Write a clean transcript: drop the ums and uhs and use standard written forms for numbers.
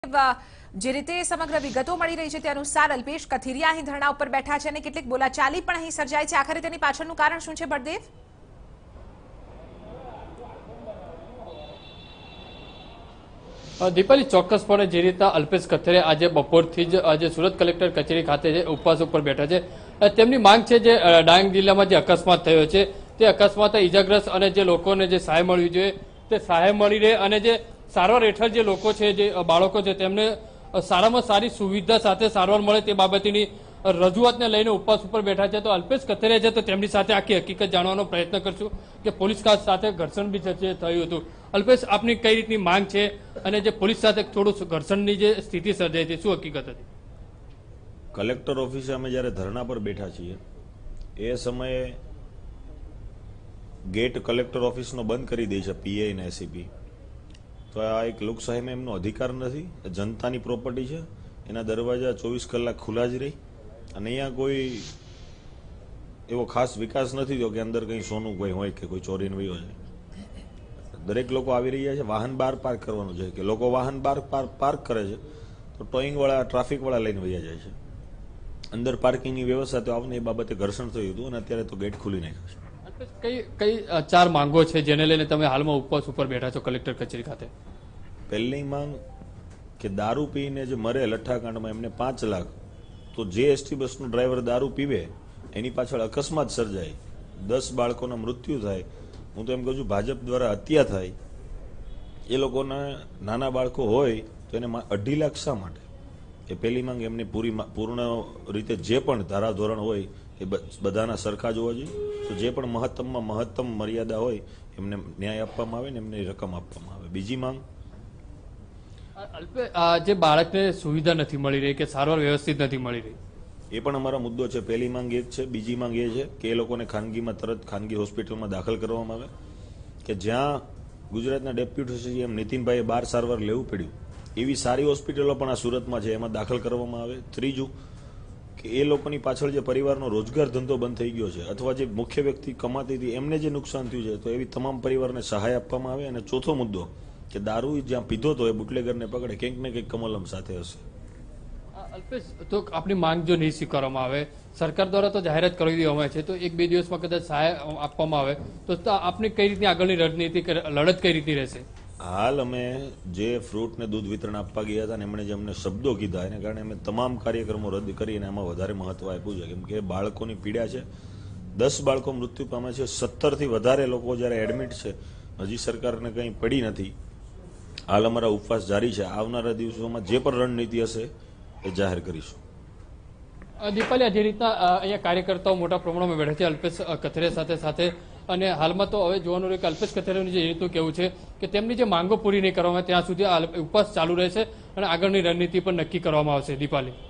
જે રીતે સમગ્ર વિગતો મળી રહી છે તે અનુસાર અલ્પેશ કથિરિયા અહીં ધરણા ઉપર બેઠા છે અને કેટલીક બોલાચાલી પણ અહીં સર્જાય છે. આખરે તેની પાછળનું કારણ શું છે બળદેવ? દીપાલી, ચોક્કસપણે જે રીતના અલ્પેશ કથિરિયા આજે બપોરથી જ આજે સુરત કલેક્ટર કચેરી ખાતે જે ઉપવાસ ઉપર બેઠા છે, તેમની માંગ છે જે ડાંગ જિલ્લામાં જે અકસ્માત થયો છે તે અકસ્માત ઇજાગ્રસ્ત અને જે લોકોને જે સહાય મળવી જોઈએ તે સહાય મળી રહે અને જે સારવાર હેઠળ જે લોકો છે, જે બાળકો છે, તેમને સારામાં સારી સુવિધા સાથે સારવાર મળે તે બાબતની રજૂઆતને લઈને ઉપવાસ ઉપર બેઠા છે. તો અલ્પેશ કથિરિયા છે તો તેમની સાથે આખી હકીકત જાણવાનો પ્રયત્ન કરશું કે પોલીસ સાથે ઘર્ષણ બી થયું હતું. અલ્પેશ, આપની કઈ રીતની માંગ છે અને જે પોલીસ સાથે થોડું ઘર્ષણની જે સ્થિતિ સર્જાઈ હતી, શું હકીકત હતી? કલેક્ટર ઓફિસે અમે જ્યારે ધરણા પર બેઠા છીએ એ સમયે ગેટ કલેક્ટર ઓફિસનો બંધ કરી દે છે પીઆઈ અને એસીપી. તો આ એક લોકશાહીમાં એમનો અધિકાર નથી, જનતાની પ્રોપર્ટી છે, એના દરવાજા 24 કલાક ખુલ્લા જ રહી અને અહીંયા કોઈ એવો ખાસ વિકાસ નથી થયો કે અંદર કંઈ સોનું કોઈ હોય કે કોઈ ચોરીને વયો છે. દરેક લોકો આવી રહ્યા છે, વાહન બહાર પાર્ક કરવાનું છે કે લોકો વાહન બહાર પાર્ક કરે છે તો ટોઈંગવાળા ટ્રાફિકવાળા લઈને વયા જાય છે. અંદર પાર્કિંગની વ્યવસ્થા તો આવને એ બાબતે ઘર્ષણ થયું હતું અને અત્યારે તો ગેટ ખુલી નાખ્યો છે. કઈ 4 માંગો છે જેને લઈને તમે હાલમાં ઉપવાસ ઉપર બેઠા છો કલેક્ટર કચેરી ખાતે? પહેલી માંગ કે દારૂ પીને જે મરે લઠ્ઠાકાંડમાં એમને 5 લાખ, તો જે એસટી બસનો ડ્રાઈવર દારૂ પીવે એની પાછળ અકસ્માત સર્જાય, 10 બાળકોના મૃત્યુ થાય, હું તો એમ કહું છું ભાજપ દ્વારા હત્યા થાય, એ લોકોના નાના બાળકો હોય તો એને 2.5 લાખ શા માટે? એ પહેલી માંગ એમને પૂર્ણ રીતે જે પણ ધારાધોરણ હોય એ બધાના સરખા જોવા જોઈએ. તો જે પણ મહત્તમમાં મહત્તમ મર્યાદા હોય એમને ન્યાય આપવામાં આવે ને એમને રકમ આપવામાં આવે. બીજી માંગ, જે બાળકને સુવિધા નથી મળી રહી કે સારવાર વ્યવસ્થિત નથી મળી રહી, એ પણ અમારો મુદ્દો છે. પહેલી માંગ એક છે. બીજી માંગ એ છે કે એ લોકોને ખાનગીમાં તરત ખાનગી હોસ્પિટલમાં દાખલ કરવામાં આવે કે જ્યાં ગુજરાતના ડેપ્યુટી સીએમ નીતિનભાઈએ 12 સારવાર લેવું પડ્યું એવી સારી હોસ્પિટલો પણ આ સુરતમાં છે, એમાં દાખલ કરવામાં આવે. ત્રીજું કે એ લોકોની પાછળ જે પરિવારનો રોજગાર ધંધો બંધ થઈ ગયો છે અથવા જે મુખ્ય વ્યક્તિ કમાતી હતી એમને જે નુકસાન થયું છે તો એવી તમામ પરિવારને સહાય આપવામાં આવે. અને ચોથો મુદ્દો કે દારૂ જ્યાં પીધો તો એ બુટલેગરને પકડે, કંઈક ને કંઈક કમલમ સાથે હશે. અલ્પેશ, તો આપની માંગ જો નહીં સ્વીકારવામાં આવે, સરકાર દ્વારા તો જાહેરાત કરી દેવામાં આવે છે, તો 1-2 દિવસમાં કદાચ સહાય આપવામાં આવે તો આપની કઈ રીતની આગળની રણનીતિ લડત કઈ રીતની રહેશે? હાલ અમે જે ફ્રૂટ ને દૂધ વિતરણ આપવા ગયા હતા ને એમણે જે અમને શબ્દો કીધા એને કારણે અમે તમામ કાર્યક્રમો રદ કરીને એમાં વધારે મહત્વ આપ્યું છે. કેમ કે બાળકોની પીડા છે, 10 બાળકો મૃત્યુ પામે છે, 17થી વધારે લોકો જ્યારે એડમિટ છે, હજી સરકારને કંઈ પડી નથી. હાલ અમારા ઉપવાસ જારી છે. આવનારા દિવસોમાં જે પણ રણનીતિ હશે એ જાહેર કરીશું. દીપાલી, જે રીતના અહીંયા કાર્યકર્તાઓ મોટા પ્રમાણમાં બેઠા છે અલ્પેશ કથિરિયા સાથે અને હાલમાં તો હવે જોવાનું રહ્યું કે અલ્પેશ કથિરિયાનું જે રીતનું કહેવું છે કે તેમની જે માંગો પૂરી નહીં કરવામાં આવે ત્યાં સુધી ઉપવાસ ચાલુ રહેશે અને આગળની રણનીતિ પણ નક્કી કરવામાં આવશે. દીપાલી.